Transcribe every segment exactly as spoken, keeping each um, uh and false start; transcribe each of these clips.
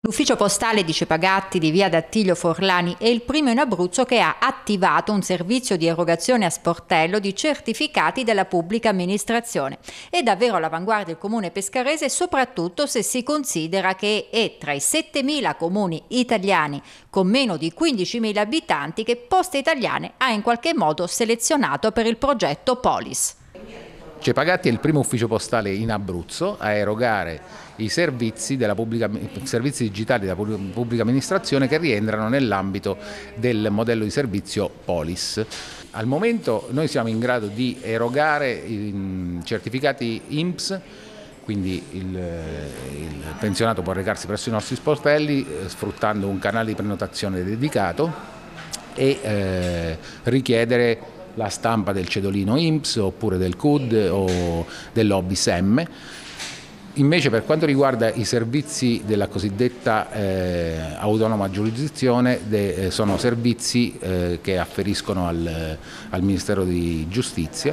L'ufficio postale di Cepagatti di via d'Attilio Forlani è il primo in Abruzzo che ha attivato un servizio di erogazione a sportello di certificati della pubblica amministrazione. È davvero all'avanguardia il comune pescarese, soprattutto se si considera che è tra i settemila comuni italiani con meno di quindicimila abitanti che Poste Italiane ha in qualche modo selezionato per il progetto Polis. Cepagatti è il primo ufficio postale in Abruzzo a erogare i servizi, della pubblica, servizi digitali della pubblica amministrazione che rientrano nell'ambito del modello di servizio Polis. Al momento noi siamo in grado di erogare i certificati I N P S, quindi il, il pensionato può recarsi presso i nostri sportelli eh, sfruttando un canale di prenotazione dedicato e eh, richiedere la stampa del cedolino I N P S oppure del C U D o dell'O B I S M. Invece per quanto riguarda i servizi della cosiddetta eh, autonoma giurisdizione, de, eh, sono servizi eh, che afferiscono al, al Ministero di Giustizia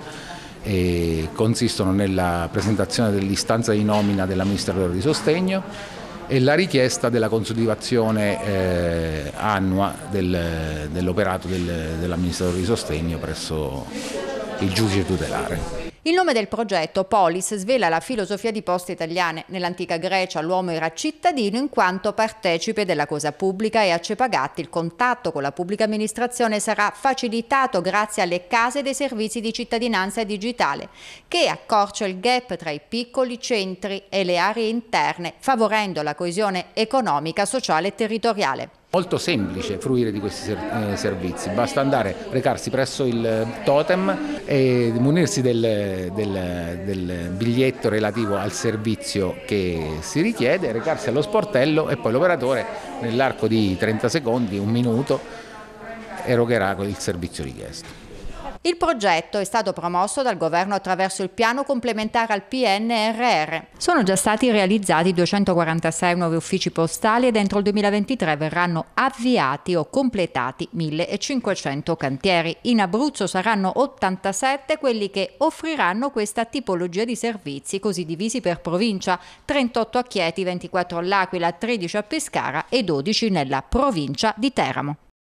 e consistono nella presentazione dell'istanza di nomina dell'amministratore di sostegno e la richiesta della consultazione eh, annua del, dell'operato del, dell'amministratore di sostegno presso il giudice tutelare. Il nome del progetto Polis svela la filosofia di Poste Italiane. Nell'antica Grecia l'uomo era cittadino in quanto partecipe della cosa pubblica e a Cepagatti il contatto con la pubblica amministrazione sarà facilitato grazie alle case dei servizi di cittadinanza digitale, che accorcia il gap tra i piccoli centri e le aree interne, favorendo la coesione economica, sociale e territoriale. Molto semplice fruire di questi servizi, basta andare, recarsi presso il totem e munirsi del, del, del biglietto relativo al servizio che si richiede, recarsi allo sportello e poi l'operatore nell'arco di trenta secondi, un minuto, erogherà il servizio richiesto. Il progetto è stato promosso dal governo attraverso il piano complementare al P N R R. Sono già stati realizzati duecentoquarantasei nuovi uffici postali ed entro il duemilaventitré verranno avviati o completati millecinquecento cantieri. In Abruzzo saranno ottantasette quelli che offriranno questa tipologia di servizi, così divisi per provincia: trentotto a Chieti, ventiquattro all'Aquila, tredici a Pescara e dodici nella provincia di Teramo.